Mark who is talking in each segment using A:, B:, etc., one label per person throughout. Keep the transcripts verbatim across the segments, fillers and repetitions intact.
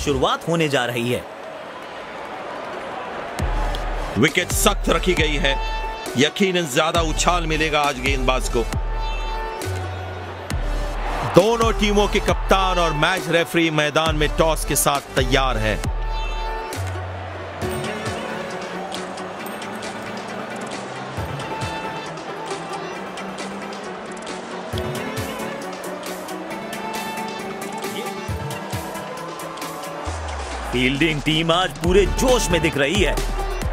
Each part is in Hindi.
A: शुरुआत होने जा रही है।
B: विकेट सख्त रखी गई है, यकीनन ज्यादा उछाल मिलेगा आज गेंदबाज को। दोनों टीमों के कप्तान और मैच रेफरी मैदान में टॉस के साथ तैयार है।
A: फील्डिंग टीम आज पूरे जोश में दिख रही है।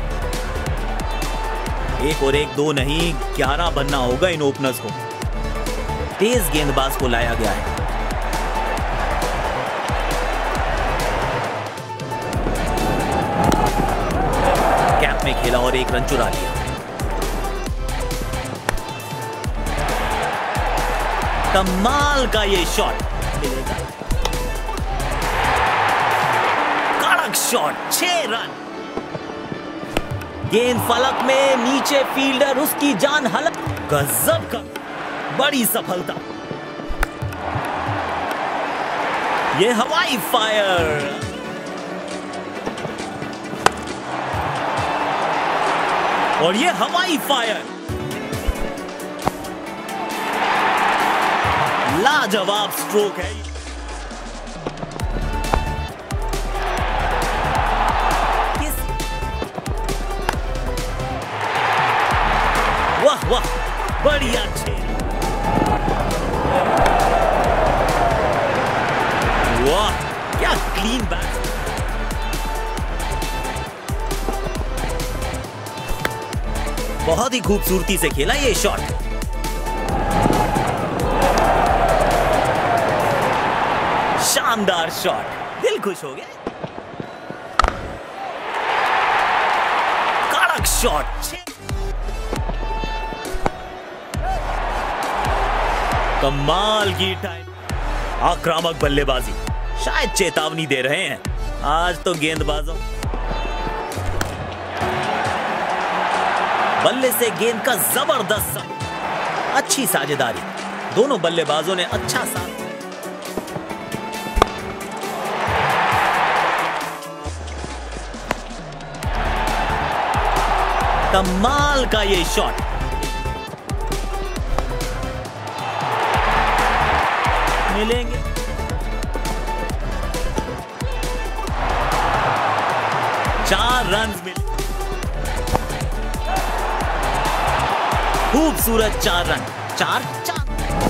A: एक और एक दो नहीं, ग्यारह बनना होगा इन ओपनर्स को। तेज गेंदबाज को लाया गया है। कैप में खेला और एक रन चुरा लिया। कमाल का ये शॉट मिलेगा। कड़क शॉट, छह रन। गेंद फलक में, नीचे फील्डर उसकी जान हलक। गजब का बड़ी सफलता। ये हवाई फायर। और ये हवाई फायर लाजवाब स्ट्रोक है। वाह वाह, बड़ी अच्छी। वाह, क्या क्लीन बैट। बहुत ही खूबसूरती से खेला ये शॉट। शानदार शॉट, दिल खुश हो गया। कड़क शॉट, कमाल की टाइम। आक्रामक बल्लेबाजी, शायद चेतावनी दे रहे हैं। आज तो गेंदबाजों बल्ले से गेंद का जबरदस्त साथ। अच्छी साझेदारी, दोनों बल्लेबाजों ने अच्छा साथ। कमाल का ये शॉट। मिलेंगे चार रन मिले। खूबसूरत चार रन, चार चार।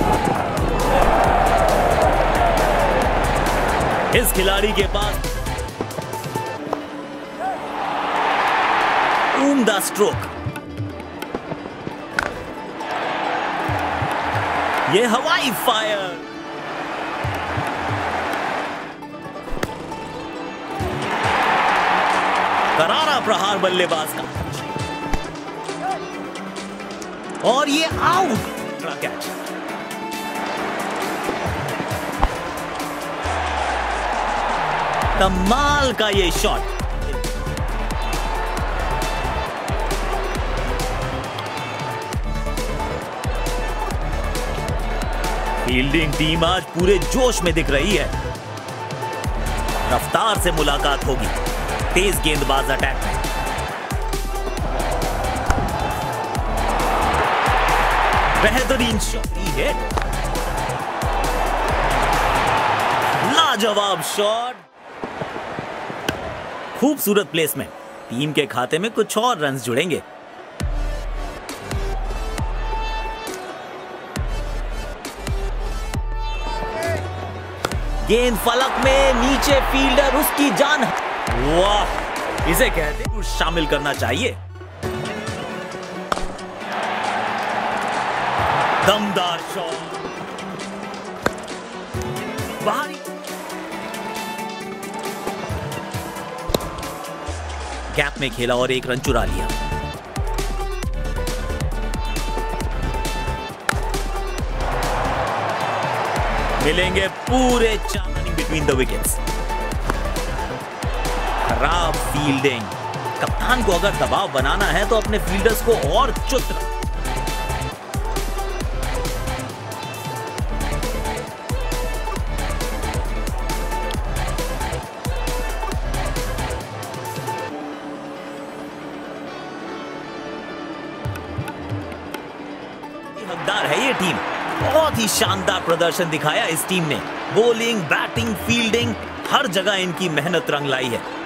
A: इस खिलाड़ी के पास उम्दा स्ट्रोक। ये हवाई फायर। करारा प्रहार बल्लेबाज का। और ये आउट। कैच। कमाल का ये शॉट। फील्डिंग टीम आज पूरे जोश में दिख रही है। रफ्तार से मुलाकात होगी। तेज गेंदबाज अटैक में। बेहतरीन शॉट है। लाजवाब शॉट। खूबसूरत प्लेसमेंट। टीम के खाते में कुछ और रन जुड़ेंगे। गेंद फलक में, नीचे फील्डर उसकी जान। वाह, इसे कहते हैं शामिल करना चाहिए। दमदार शॉट। बाहरी गैप में खेला और एक रन चुरा लिया। मिलेंगे पूरे चार रनिंग बिटवीन द विकेट्स। खराब फील्डिंग। कप्तान को अगर दबाव बनाना है तो अपने फील्डर्स को और चुस्त रखें। टीम। बहुत ही शानदार प्रदर्शन दिखाया इस टीम ने। बॉलिंग, बैटिंग, फील्डिंग, हर जगह इनकी मेहनत रंग लाई है।